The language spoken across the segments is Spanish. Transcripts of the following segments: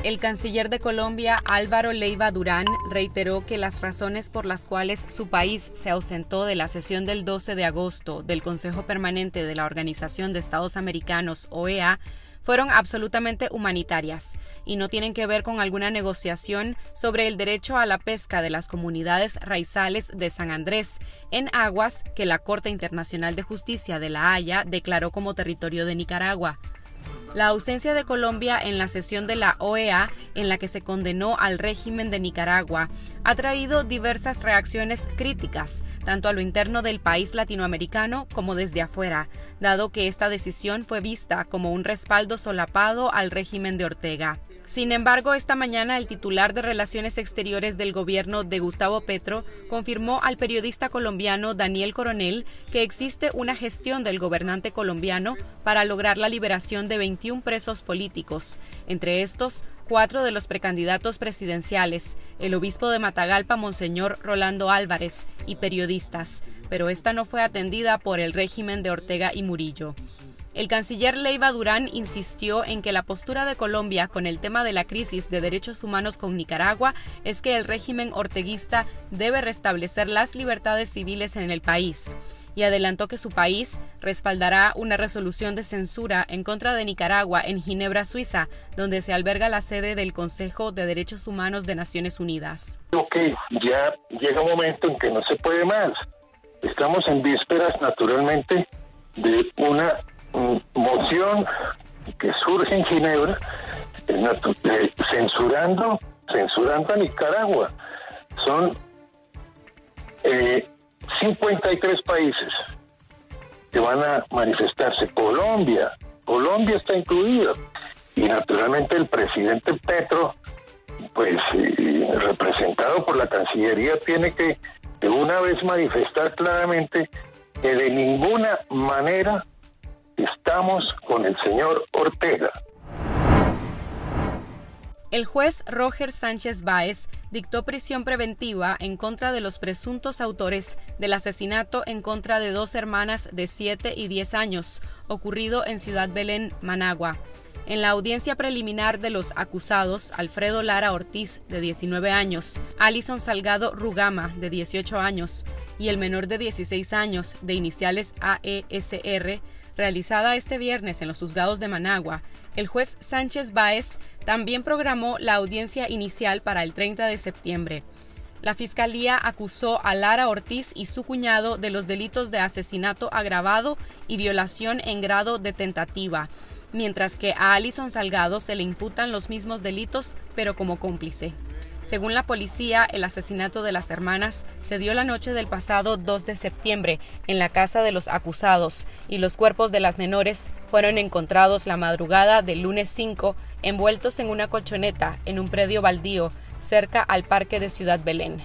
El canciller de Colombia, Álvaro Leiva Durán, reiteró que las razones por las cuales su país se ausentó de la sesión del 12 de agosto del Consejo Permanente de la Organización de Estados Americanos, OEA, fueron absolutamente humanitarias y no tienen que ver con alguna negociación sobre el derecho a la pesca de las comunidades raizales de San Andrés en aguas que la Corte Internacional de Justicia de La Haya declaró como territorio de Nicaragua. La ausencia de Colombia en la sesión de la OEA, en la que se condenó al régimen de Nicaragua, ha traído diversas reacciones críticas, tanto a lo interno del país latinoamericano como desde afuera, dado que esta decisión fue vista como un respaldo solapado al régimen de Ortega. Sin embargo, esta mañana el titular de Relaciones Exteriores del gobierno de Gustavo Petro confirmó al periodista colombiano Daniel Coronel que existe una gestión del gobernante colombiano para lograr la liberación de 21 presos políticos, entre estos 4 de los precandidatos presidenciales, el obispo de Matagalpa, Monseñor Rolando Álvarez, y periodistas, pero esta no fue atendida por el régimen de Ortega y Murillo. El canciller Leiva Durán insistió en que la postura de Colombia con el tema de la crisis de derechos humanos con Nicaragua es que el régimen orteguista debe restablecer las libertades civiles en el país, y adelantó que su país respaldará una resolución de censura en contra de Nicaragua en Ginebra, Suiza, donde se alberga la sede del Consejo de Derechos Humanos de Naciones Unidas. Ya llega un momento en que no se puede más. Estamos en vísperas, naturalmente, de una moción que surge en Ginebra censurando a Nicaragua. Son 53 países que van a manifestarse. Colombia está incluido, y naturalmente el presidente Petro, pues representado por la Cancillería, tiene que de una vez manifestar claramente que de ninguna manera estamos con el señor Ortega. El juez Roger Sánchez Báez dictó prisión preventiva en contra de los presuntos autores del asesinato en contra de 2 hermanas de 7 y 10 años, ocurrido en Ciudad Belén, Managua. En la audiencia preliminar de los acusados, Alfredo Lara Ortiz, de 19 años, Alison Salgado Rugama, de 18 años, y el menor de 16 años, de iniciales AESR, realizada este viernes en los juzgados de Managua, el juez Sánchez Báez también programó la audiencia inicial para el 30 de septiembre. La Fiscalía acusó a Lara Ortiz y su cuñado de los delitos de asesinato agravado y violación en grado de tentativa, mientras que a Alison Salgado se le imputan los mismos delitos, pero como cómplice. Según la policía, el asesinato de las hermanas se dio la noche del pasado 2 de septiembre en la casa de los acusados, y los cuerpos de las menores fueron encontrados la madrugada del lunes 5, envueltos en una colchoneta en un predio baldío cerca al parque de Ciudad Belén.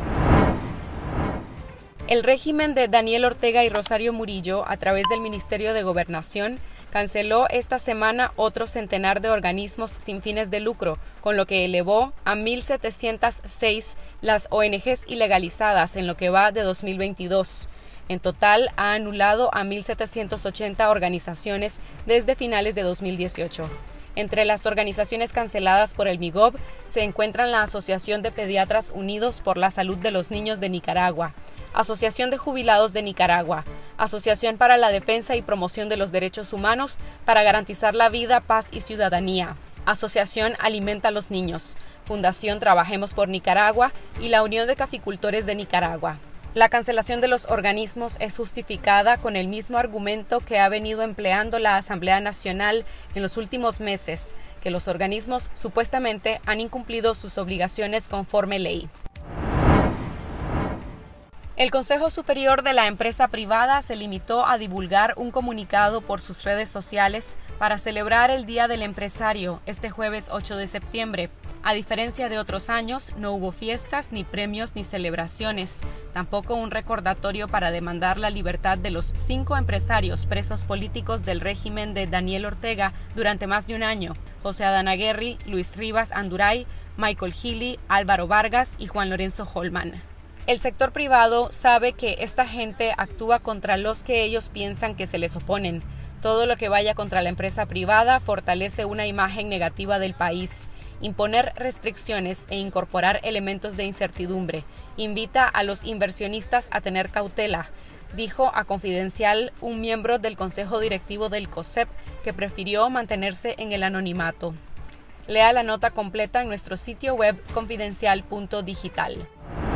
El régimen de Daniel Ortega y Rosario Murillo, a través del Ministerio de Gobernación, canceló esta semana otro centenar de organismos sin fines de lucro, con lo que elevó a 1.706 las ONGs ilegalizadas en lo que va de 2022. En total, ha anulado a 1.780 organizaciones desde finales de 2018. Entre las organizaciones canceladas por el MIGOB se encuentran la Asociación de Pediatras Unidos por la Salud de los Niños de Nicaragua, Asociación de Jubilados de Nicaragua, Asociación para la Defensa y Promoción de los Derechos Humanos para garantizar la vida, paz y ciudadanía, Asociación Alimenta a los Niños, Fundación Trabajemos por Nicaragua y la Unión de Caficultores de Nicaragua. La cancelación de los organismos es justificada con el mismo argumento que ha venido empleando la Asamblea Nacional en los últimos meses, que los organismos supuestamente han incumplido sus obligaciones conforme ley. El Consejo Superior de la Empresa Privada se limitó a divulgar un comunicado por sus redes sociales para celebrar el Día del Empresario este jueves 8 de septiembre. A diferencia de otros años, no hubo fiestas, ni premios, ni celebraciones. Tampoco un recordatorio para demandar la libertad de los 5 empresarios presos políticos del régimen de Daniel Ortega durante más de un año: José Adán Aguerri, Luis Rivas Anduray, Michael Gili, Álvaro Vargas y Juan Lorenzo Holman. El sector privado sabe que esta gente actúa contra los que ellos piensan que se les oponen. Todo lo que vaya contra la empresa privada fortalece una imagen negativa del país, imponer restricciones e incorporar elementos de incertidumbre. Invita a los inversionistas a tener cautela, dijo a Confidencial un miembro del Consejo Directivo del COSEP que prefirió mantenerse en el anonimato. Lea la nota completa en nuestro sitio web confidencial.digital.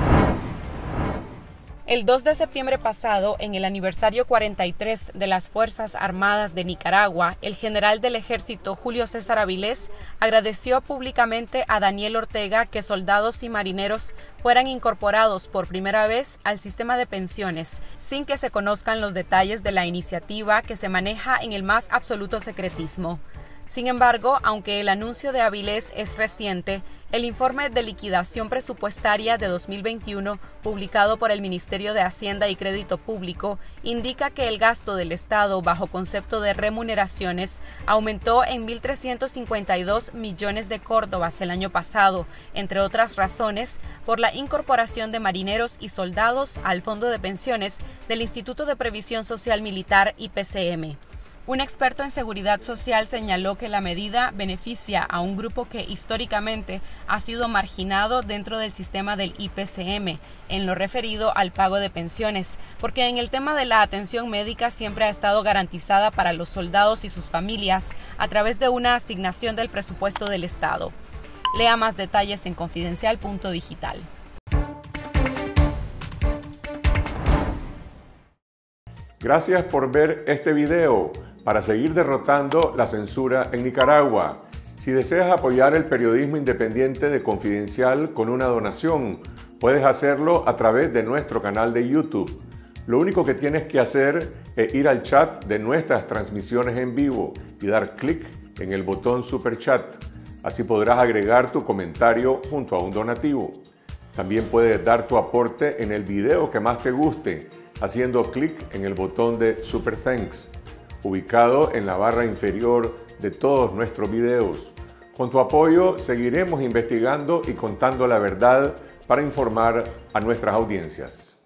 El 2 de septiembre pasado, en el aniversario 43 de las Fuerzas Armadas de Nicaragua, el general del Ejército Julio César Avilés agradeció públicamente a Daniel Ortega que soldados y marineros fueran incorporados por primera vez al sistema de pensiones, sin que se conozcan los detalles de la iniciativa que se maneja en el más absoluto secretismo. Sin embargo, aunque el anuncio de Avilés es reciente, el informe de liquidación presupuestaria de 2021, publicado por el Ministerio de Hacienda y Crédito Público, indica que el gasto del Estado bajo concepto de remuneraciones aumentó en 1.352 millones de córdobas el año pasado, entre otras razones, por la incorporación de marineros y soldados al Fondo de Pensiones del Instituto de Previsión Social Militar IPCM. Un experto en seguridad social señaló que la medida beneficia a un grupo que históricamente ha sido marginado dentro del sistema del IPCM, en lo referido al pago de pensiones, porque en el tema de la atención médica siempre ha estado garantizada para los soldados y sus familias a través de una asignación del presupuesto del Estado. Lea más detalles en confidencial.digital. Gracias por ver este video. Para seguir derrotando la censura en Nicaragua. Si deseas apoyar el periodismo independiente de Confidencial con una donación, puedes hacerlo a través de nuestro canal de YouTube. Lo único que tienes que hacer es ir al chat de nuestras transmisiones en vivo y dar clic en el botón Super Chat. Así podrás agregar tu comentario junto a un donativo. También puedes dar tu aporte en el video que más te guste, haciendo clic en el botón de Super Thanks, ubicado en la barra inferior de todos nuestros videos. Con tu apoyo seguiremos investigando y contando la verdad para informar a nuestras audiencias.